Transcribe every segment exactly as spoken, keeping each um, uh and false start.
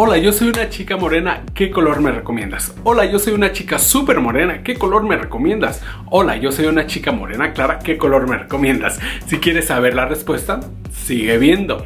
Hola, yo soy una chica morena, ¿qué color me recomiendas? Hola, yo soy una chica súper morena, ¿qué color me recomiendas? Hola, yo soy una chica morena clara, ¿qué color me recomiendas? Si quieres saber la respuesta, sigue viendo.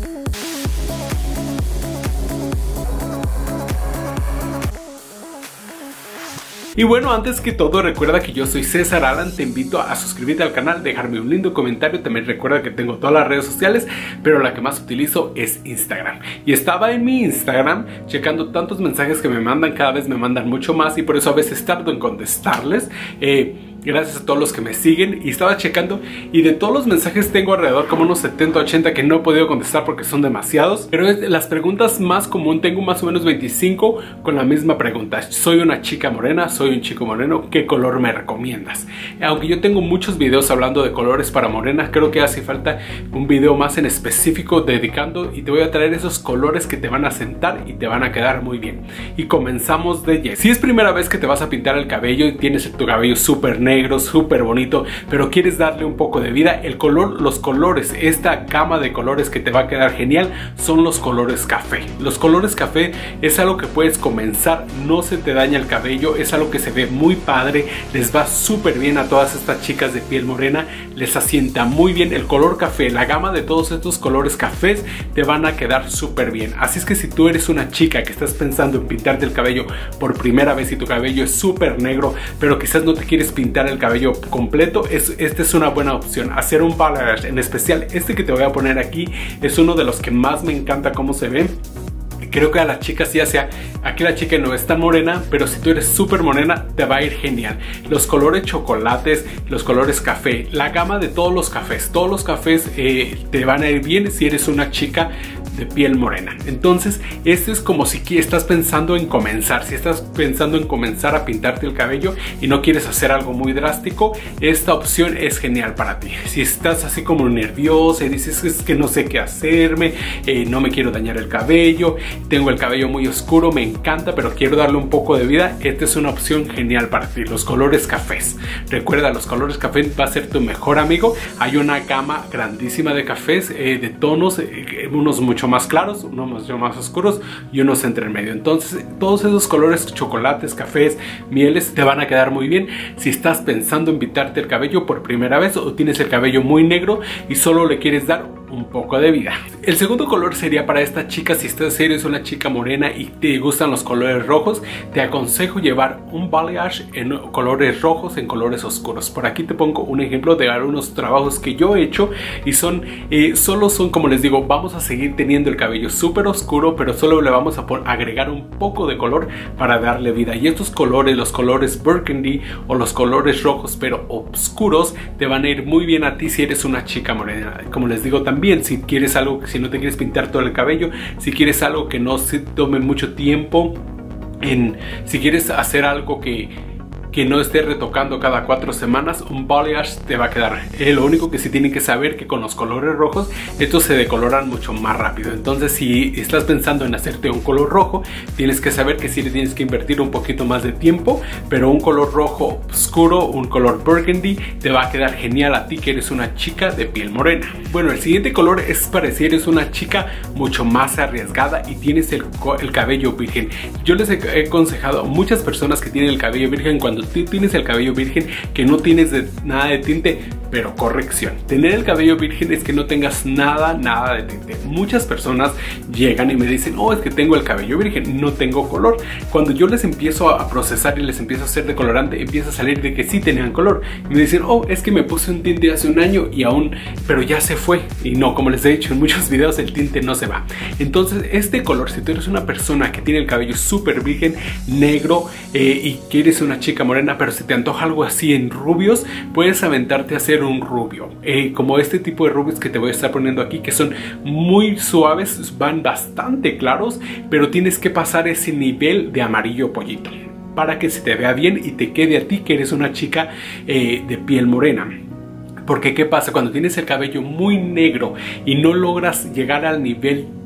Y bueno, antes que todo, recuerda que yo soy César Alan, te invito a suscribirte al canal, dejarme un lindo comentario, también recuerda que tengo todas las redes sociales, pero la que más utilizo es Instagram. Y estaba en mi Instagram checando tantos mensajes que me mandan, cada vez me mandan mucho más y por eso a veces tardo en contestarles. Eh... Gracias a todos los que me siguen y estaba checando y de todos los mensajes tengo alrededor como unos setenta, ochenta que no he podido contestar porque son demasiados. Pero es de las preguntas más común, tengo más o menos veinticinco con la misma pregunta. Soy una chica morena, soy un chico moreno, ¿qué color me recomiendas? Aunque yo tengo muchos videos hablando de colores para morenas, creo que hace falta un video más en específico dedicando y te voy a traer esos colores que te van a sentar y te van a quedar muy bien. Y comenzamos de lleno. Si es primera vez que te vas a pintar el cabello y tienes tu cabello súper negro, negro, súper bonito, pero quieres darle un poco de vida, el color, los colores, esta gama de colores que te va a quedar genial son los colores café. Los colores café es algo que puedes comenzar, no se te daña el cabello, es algo que se ve muy padre, les va súper bien a todas estas chicas de piel morena, les asienta muy bien el color café, la gama de todos estos colores cafés te van a quedar súper bien. Así es que si tú eres una chica que estás pensando en pintarte el cabello por primera vez y tu cabello es súper negro, pero quizás no te quieres pintar el cabello completo, es, esta es una buena opción. Hacer un balayage, en especial este que te voy a poner aquí, es uno de los que más me encanta cómo se ve. Creo que a las chicas, ya sea, aquí la chica no es tan morena, pero si tú eres súper morena, te va a ir genial. Los colores chocolates, los colores café, la gama de todos los cafés, todos los cafés eh, te van a ir bien si eres una chica de piel morena. Entonces, este es como si estás pensando en comenzar, si estás pensando en comenzar a pintarte el cabello y no quieres hacer algo muy drástico, esta opción es genial para ti. Si estás así como nerviosa y dices, es que no sé qué hacerme, eh, no me quiero dañar el cabello, tengo el cabello muy oscuro, me encanta, pero quiero darle un poco de vida, esta es una opción genial para ti. Los colores cafés, recuerda, los colores cafés va a ser tu mejor amigo. Hay una gama grandísima de cafés, eh, de tonos, eh, unos mucho más claros, unos mucho más oscuros y unos entre medio. Entonces todos esos colores, chocolates, cafés, mieles, te van a quedar muy bien si estás pensando en pintarte el cabello por primera vez o tienes el cabello muy negro y solo le quieres dar un poco de vida. El segundo color sería para esta chica, si estás eres una chica morena y te gustan los colores rojos, te aconsejo llevar un balayage en colores rojos, en colores oscuros. Por aquí te pongo un ejemplo de algunos trabajos que yo he hecho y son, eh, solo son, como les digo, vamos a seguir teniendo el cabello súper oscuro, pero solo le vamos a agregar un poco de color para darle vida. Y estos colores, los colores burgundy o los colores rojos pero oscuros, te van a ir muy bien a ti si eres una chica morena. Como les digo también, Bien, si quieres algo, si no te quieres pintar todo el cabello, si quieres algo que no se tome mucho tiempo, en, si quieres hacer algo que que no esté retocando cada cuatro semanas, un balayage te va a quedar. Eh, lo único que sí tienen que saber que con los colores rojos estos se decoloran mucho más rápido. Entonces si estás pensando en hacerte un color rojo, tienes que saber que sí le tienes que invertir un poquito más de tiempo, pero un color rojo oscuro, un color burgundy te va a quedar genial a ti que eres una chica de piel morena. Bueno, el siguiente color es para si eres una chica mucho más arriesgada y tienes el, el cabello virgen. Yo les he, he aconsejado a muchas personas que tienen el cabello virgen, cuando tú tienes el cabello virgen, que no tienes de, nada de tinte, pero corrección, tener el cabello virgen es que no tengas nada, nada de tinte. Muchas personas llegan y me dicen, oh, es que tengo el cabello virgen, no tengo color. Cuando yo les empiezo a procesar y les empiezo a hacer decolorante, empieza a salir de que sí tenían color. Y me dicen, oh, es que me puse un tinte hace un año y aún, pero ya se fue. Y no, como les he dicho en muchos videos, el tinte no se va. Entonces, este color, si tú eres una persona que tiene el cabello súper virgen, negro, eh, y quieres una chica morena, pero si te antoja algo así en rubios, puedes aventarte a hacer un rubio, eh, como este tipo de rubios que te voy a estar poniendo aquí, que son muy suaves, van bastante claros, pero tienes que pasar ese nivel de amarillo pollito para que se te vea bien y te quede a ti que eres una chica eh, de piel morena. Porque ¿qué pasa? Cuando tienes el cabello muy negro y no logras llegar al nivel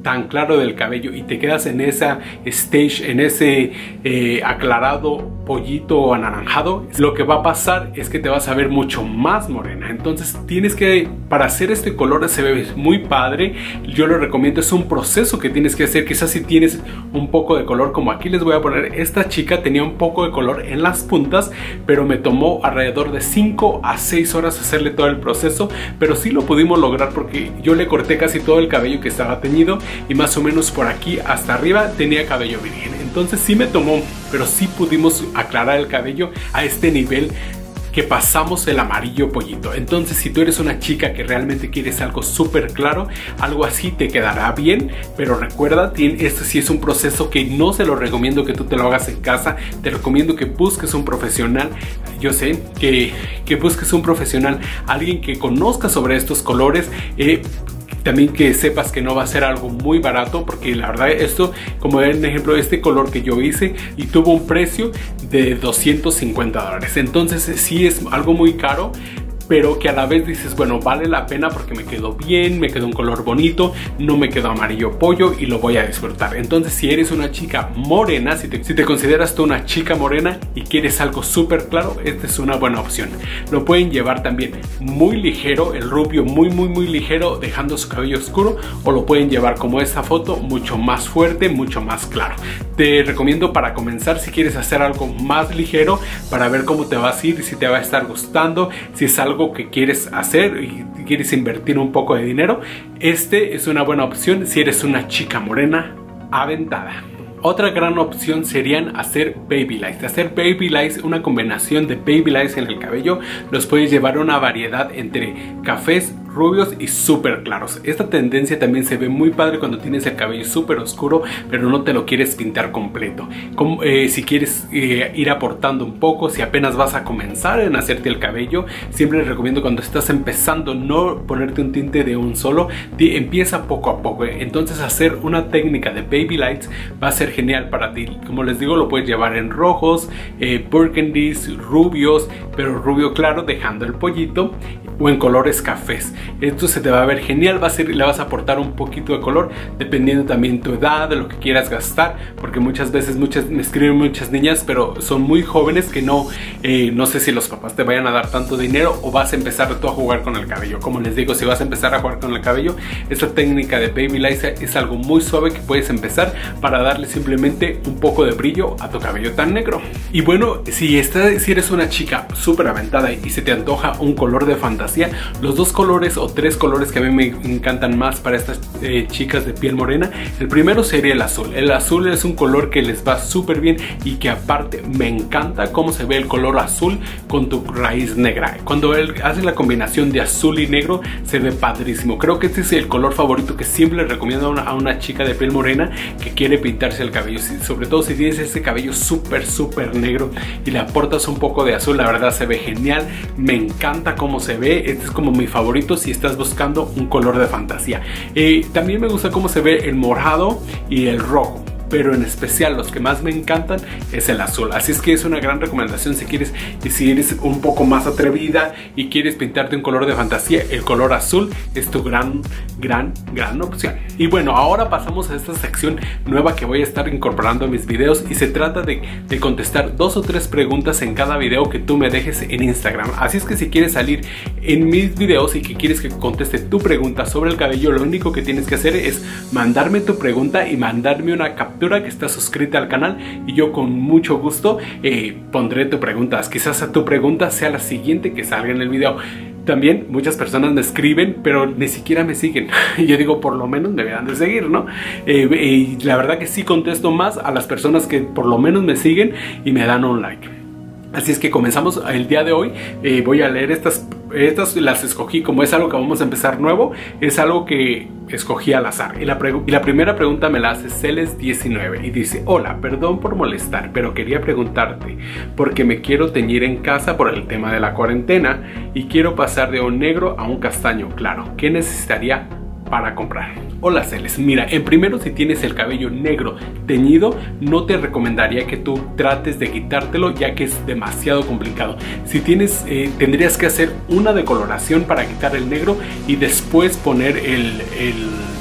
tan claro del cabello y te quedas en esa stage, en ese eh, aclarado pollito anaranjado, lo que va a pasar es que te vas a ver mucho más morena. Entonces tienes que, para hacer este color se ve muy padre, yo lo recomiendo, es un proceso que tienes que hacer. Quizás si tienes un poco de color, como aquí les voy a poner, esta chica tenía un poco de color en las puntas, pero me tomó alrededor de cinco a seis horas hacerle todo el proceso, pero sí lo pudimos lograr porque yo le corté casi todo el cabello que estaba teñido y más o menos por aquí hasta arriba tenía cabello virgen. Entonces sí me tomó, pero sí pudimos aclarar el cabello a este nivel que pasamos el amarillo pollito. Entonces si tú eres una chica que realmente quieres algo súper claro, algo así te quedará bien, pero recuerda, este sí es un proceso que no se lo recomiendo que tú te lo hagas en casa. Te recomiendo que busques un profesional. Yo sé que, que busques un profesional, alguien que conozca sobre estos colores. eh, También que sepas que no va a ser algo muy barato, porque la verdad esto, como ven, ejemplo, este color que yo hice y tuvo un precio de doscientos cincuenta dólares. Entonces sí es algo muy caro, pero que a la vez dices, bueno, vale la pena porque me quedó bien, me quedó un color bonito, no me quedó amarillo pollo y lo voy a disfrutar. Entonces si eres una chica morena, si te, si te consideras tú una chica morena y quieres algo súper claro, esta es una buena opción. Lo pueden llevar también muy ligero, el rubio muy muy muy ligero, dejando su cabello oscuro, o lo pueden llevar como esta foto, mucho más fuerte, mucho más claro. Te recomiendo para comenzar, si quieres hacer algo más ligero, para ver cómo te vas a ir, si te va a estar gustando, si es algo que quieres hacer y quieres invertir un poco de dinero, este es una buena opción si eres una chica morena aventada. Otra gran opción serían hacer babylights. Hacer babylights, una combinación de babylights en el cabello, los puedes llevar a una variedad entre cafés, rubios y súper claros. Esta tendencia también se ve muy padre cuando tienes el cabello súper oscuro, pero no te lo quieres pintar completo. Como, eh, si quieres eh, ir aportando un poco, si apenas vas a comenzar en hacerte el cabello, siempre les recomiendo cuando estás empezando no ponerte un tinte de un solo, empieza poco a poco. Entonces hacer una técnica de babylights va a ser genial para ti. Como les digo, lo puedes llevar en rojos, eh, burgundies, rubios, pero rubio claro dejando el pollito, o en colores cafés. Esto se te va a ver genial, va a ser, le vas a aportar un poquito de color dependiendo también tu edad, de lo que quieras gastar, porque muchas veces muchas, me escriben muchas niñas, pero son muy jóvenes que no, eh, no sé si los papás te vayan a dar tanto dinero o vas a empezar tú a jugar con el cabello. Como les digo, si vas a empezar a jugar con el cabello, esta técnica de babylights es algo muy suave que puedes empezar para darle simplemente un poco de brillo a tu cabello tan negro. Y bueno, si, estás, si eres una chica súper aventada y se te antoja un color de fantasía, los dos colores o tres colores que a mí me encantan más para estas eh, chicas de piel morena, el primero sería el azul. El azul es un color que les va súper bien y que aparte me encanta cómo se ve el color azul con tu raíz negra. Cuando él hace la combinación de azul y negro se ve padrísimo. Creo que este es el color favorito que siempre le recomiendo a una, a una chica de piel morena que quiere pintarse el cabello, sobre todo si tienes ese cabello súper súper negro y le aportas un poco de azul, la verdad se ve genial. Me encanta cómo se ve. Este es como mi favorito si estás buscando un color de fantasía. Eh, también me gusta cómo se ve el morado y el rojo, pero en especial los que más me encantan es el azul. Así es que es una gran recomendación si quieres, si eres un poco más atrevida y quieres pintarte un color de fantasía, el color azul es tu gran, gran, gran opción. Y bueno, ahora pasamos a esta sección nueva que voy a estar incorporando a mis videos y se trata de, de contestar dos o tres preguntas en cada video que tú me dejes en Instagram. Así es que si quieres salir en mis videos y que quieres que conteste tu pregunta sobre el cabello, lo único que tienes que hacer es mandarme tu pregunta y mandarme una captura que está suscrita al canal y yo con mucho gusto eh, pondré tu pregunta. Quizás tu pregunta sea la siguiente que salga en el video. También muchas personas me escriben pero ni siquiera me siguen. Yo digo, por lo menos me deberán de seguir, ¿no? Eh, y la verdad que sí contesto más a las personas que por lo menos me siguen y me dan un like. Así es que comenzamos el día de hoy. Eh, voy a leer estas, estas las escogí como es algo que vamos a empezar nuevo. Es algo que escogí al azar. Y la, y la primera pregunta me la hace Celes diecinueve y dice: hola, perdón por molestar, pero quería preguntarte porque me quiero teñir en casa por el tema de la cuarentena y quiero pasar de un negro a un castaño claro. ¿Qué necesitaría para comprar? Hola Celes, mira, en primero, si tienes el cabello negro teñido, no te recomendaría que tú trates de quitártelo, ya que es demasiado complicado. Si tienes, eh, tendrías que hacer una decoloración para quitar el negro y después poner el, el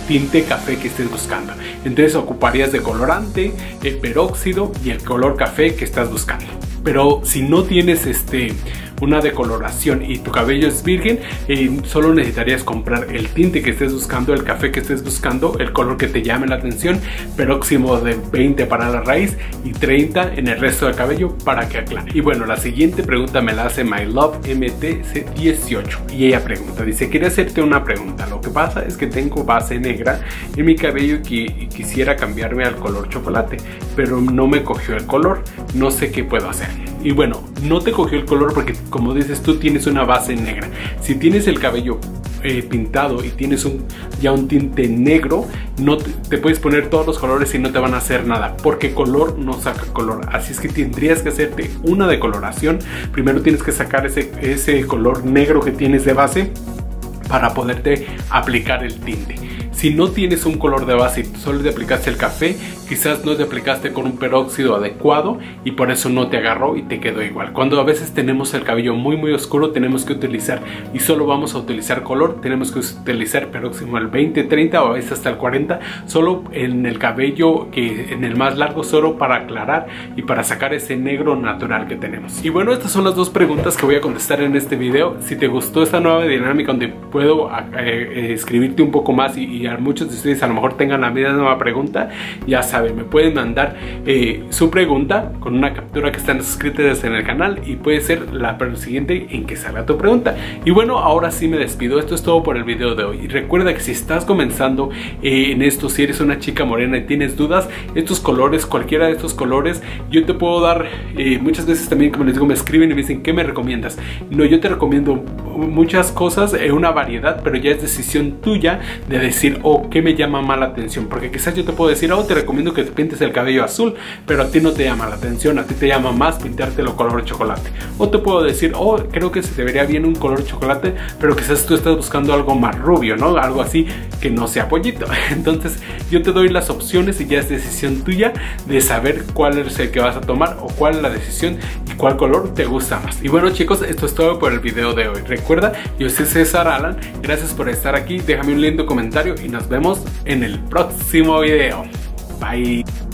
tinte café que estés buscando. Entonces ocuparías de colorante, el peróxido y el color café que estás buscando. Pero si no tienes este, una decoloración y tu cabello es virgen, eh, solo necesitarías comprar el tinte que estés buscando, el café que estés buscando, el color que te llame la atención, peróxido de veinte para la raíz y treinta en el resto del cabello para que aclare. Y bueno, la siguiente pregunta me la hace My Love M T C dieciocho y ella pregunta, dice, quería hacerte una pregunta. Lo que pasa es que tengo base negra en mi cabello y quisiera cambiarme al color chocolate, pero no me cogió el color, no sé qué puedo hacer. Y bueno, no te cogió el color porque, como dices, tú tienes una base negra. Si tienes el cabello eh, pintado y tienes un, ya un tinte negro, no te, te puedes poner todos los colores y no te van a hacer nada, porque color no saca color. Así es que tendrías que hacerte una decoloración. Primero tienes que sacar ese, ese color negro que tienes de base para poderte aplicar el tinte. Si no tienes un color de base y solo te aplicaste el café, quizás no te aplicaste con un peróxido adecuado y por eso no te agarró y te quedó igual. Cuando a veces tenemos el cabello muy muy oscuro, tenemos que utilizar, y solo vamos a utilizar color, tenemos que utilizar peróxido al veinte, treinta o a veces hasta el cuarenta, solo en el cabello, que en el más largo, solo para aclarar y para sacar ese negro natural que tenemos. Y bueno, estas son las dos preguntas que voy a contestar en este video. Si te gustó esta nueva dinámica donde puedo eh, eh, escribirte un poco más y, y a muchos de ustedes a lo mejor tengan la misma nueva pregunta, ya saben, me pueden mandar eh, su pregunta con una captura que están suscritas en el canal y puede ser la siguiente en que salga tu pregunta. Y bueno, ahora sí me despido. Esto es todo por el video de hoy. Y recuerda que si estás comenzando eh, en esto, si eres una chica morena y tienes dudas, estos colores, cualquiera de estos colores, yo te puedo dar eh, muchas veces también, como les digo, me escriben y me dicen, ¿qué me recomiendas? No, yo te recomiendo muchas cosas, eh, una variedad, pero ya es decisión tuya de decir, oh, ¿qué me llama más la atención? Porque quizás yo te puedo decir, oh, te recomiendo que te pintes el cabello azul, pero a ti no te llama la atención, a ti te llama más pintártelo color chocolate. O te puedo decir, oh, creo que se te vería bien un color chocolate, pero quizás tú estás buscando algo más rubio, ¿no? Algo así que no sea pollito. Entonces yo te doy las opciones y ya es decisión tuya de saber cuál es el que vas a tomar o cuál es la decisión y cuál color te gusta más. Y bueno, chicos, esto es todo por el video de hoy. Recuerda, yo soy César Alan, gracias por estar aquí, déjame un lindo comentario y nos vemos en el próximo video. Bye.